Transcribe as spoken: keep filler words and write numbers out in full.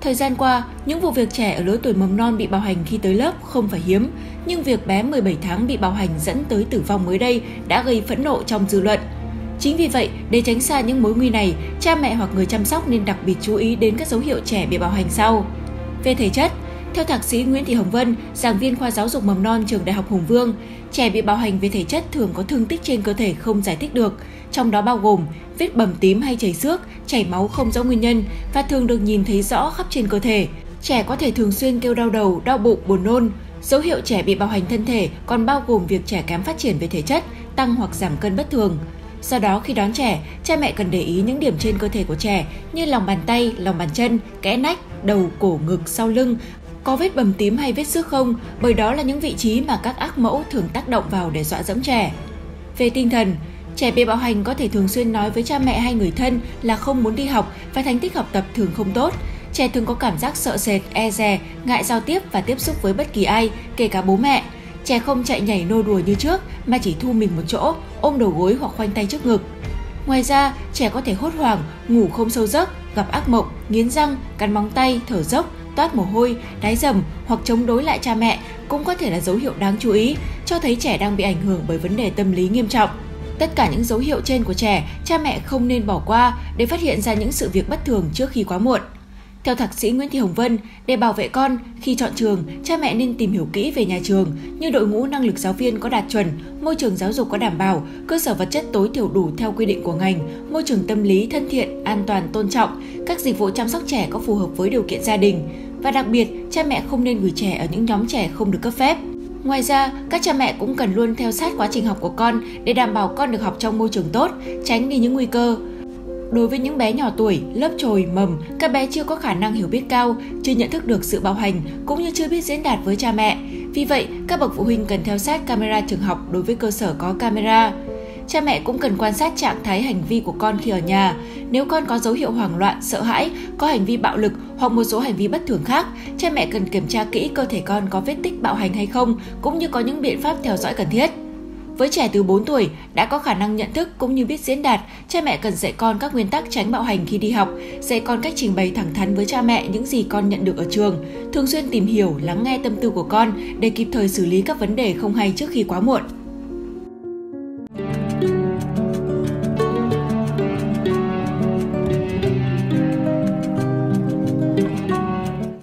Thời gian qua, những vụ việc trẻ ở lứa tuổi mầm non bị bạo hành khi tới lớp không phải hiếm, nhưng việc bé mười bảy tháng bị bạo hành dẫn tới tử vong mới đây đã gây phẫn nộ trong dư luận. Chính vì vậy, để tránh xa những mối nguy này, cha mẹ hoặc người chăm sóc nên đặc biệt chú ý đến các dấu hiệu trẻ bị bạo hành sau. Về thể chất, theo Thạc sĩ Nguyễn Thị Hồng Vân, giảng viên khoa giáo dục mầm non trường Đại học Hùng Vương, trẻ bị bạo hành về thể chất thường có thương tích trên cơ thể không giải thích được, trong đó bao gồm vết bầm tím hay chảy xước, chảy máu không rõ nguyên nhân và thường được nhìn thấy rõ khắp trên cơ thể. Trẻ có thể thường xuyên kêu đau đầu, đau bụng, buồn nôn. Dấu hiệu trẻ bị bạo hành thân thể còn bao gồm việc trẻ kém phát triển về thể chất, tăng hoặc giảm cân bất thường. Do đó, khi đón trẻ, cha mẹ cần để ý những điểm trên cơ thể của trẻ như lòng bàn tay, lòng bàn chân, kẽ nách, đầu, cổ, ngực, sau lưng, có vết bầm tím hay vết xước không, bởi đó là những vị trí mà các ác mẫu thường tác động vào để dọa dẫm trẻ. Về tinh thần, trẻ bị bạo hành có thể thường xuyên nói với cha mẹ hay người thân là không muốn đi học và thành tích học tập thường không tốt. Trẻ thường có cảm giác sợ sệt, e dè, ngại giao tiếp và tiếp xúc với bất kỳ ai, kể cả bố mẹ. Trẻ không chạy nhảy nô đùa như trước mà chỉ thu mình một chỗ, ôm đầu gối hoặc khoanh tay trước ngực. Ngoài ra, trẻ có thể hốt hoảng, ngủ không sâu giấc, gặp ác mộng, nghiến răng, cắn móng tay, thở dốc, toát mồ hôi, đái dầm hoặc chống đối lại cha mẹ cũng có thể là dấu hiệu đáng chú ý, cho thấy trẻ đang bị ảnh hưởng bởi vấn đề tâm lý nghiêm trọng. Tất cả những dấu hiệu trên của trẻ, cha mẹ không nên bỏ qua để phát hiện ra những sự việc bất thường trước khi quá muộn. Theo Thạc sĩ Nguyễn Thị Hồng Vân, để bảo vệ con, khi chọn trường, cha mẹ nên tìm hiểu kỹ về nhà trường như đội ngũ năng lực giáo viên có đạt chuẩn, môi trường giáo dục có đảm bảo, cơ sở vật chất tối thiểu đủ theo quy định của ngành, môi trường tâm lý thân thiện, an toàn, tôn trọng, các dịch vụ chăm sóc trẻ có phù hợp với điều kiện gia đình. Và đặc biệt, cha mẹ không nên gửi trẻ ở những nhóm trẻ không được cấp phép. Ngoài ra, các cha mẹ cũng cần luôn theo sát quá trình học của con để đảm bảo con được học trong môi trường tốt, tránh đi những nguy cơ. Đối với những bé nhỏ tuổi, lớp chồi, mầm, các bé chưa có khả năng hiểu biết cao, chưa nhận thức được sự bạo hành, cũng như chưa biết diễn đạt với cha mẹ. Vì vậy, các bậc phụ huynh cần theo sát camera trường học đối với cơ sở có camera. Cha mẹ cũng cần quan sát trạng thái hành vi của con khi ở nhà. Nếu con có dấu hiệu hoảng loạn, sợ hãi, có hành vi bạo lực hoặc một số hành vi bất thường khác, cha mẹ cần kiểm tra kỹ cơ thể con có vết tích bạo hành hay không, cũng như có những biện pháp theo dõi cần thiết. Với trẻ từ bốn tuổi đã có khả năng nhận thức cũng như biết diễn đạt, cha mẹ cần dạy con các nguyên tắc tránh bạo hành khi đi học, dạy con cách trình bày thẳng thắn với cha mẹ những gì con nhận được ở trường, thường xuyên tìm hiểu, lắng nghe tâm tư của con để kịp thời xử lý các vấn đề không hay trước khi quá muộn.